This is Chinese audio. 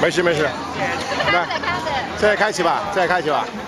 没事没事，来，再开启吧，再开启吧。